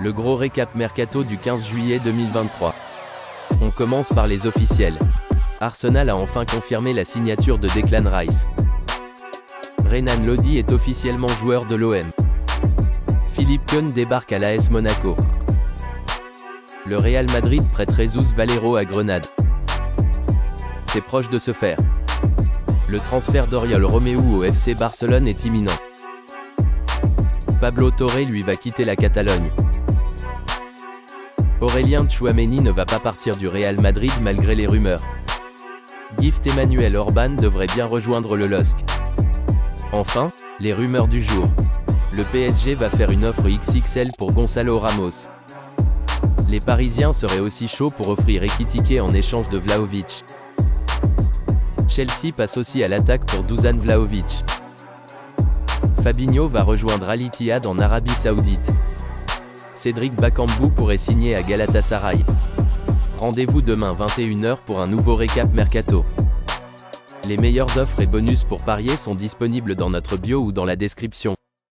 Le gros récap mercato du 15 juillet 2023. On commence par les officiels. Arsenal a enfin confirmé la signature de Declan Rice. Renan Lodi est officiellement joueur de l'OM. Philippe Keun débarque à l'AS Monaco. Le Real Madrid prête Jesus Valero à Grenade. C'est proche de se faire. Le transfert d'Oriol Romeu au FC Barcelone est imminent. Pablo Torre lui va quitter la Catalogne. Aurélien Tchouaméni ne va pas partir du Real Madrid malgré les rumeurs. Gift Emmanuel Orban devrait bien rejoindre le LOSC. Enfin, les rumeurs du jour. Le PSG va faire une offre XXL pour Gonzalo Ramos. Les Parisiens seraient aussi chauds pour offrir Ekitike en échange de Vlahovic. Chelsea passe aussi à l'attaque pour Dusan Vlahovic. Fabinho va rejoindre Al Ittihad en Arabie Saoudite. Cédric Bakambu pourrait signer à Galatasaray. Rendez-vous demain 21 h pour un nouveau récap mercato. Les meilleures offres et bonus pour parier sont disponibles dans notre bio ou dans la description.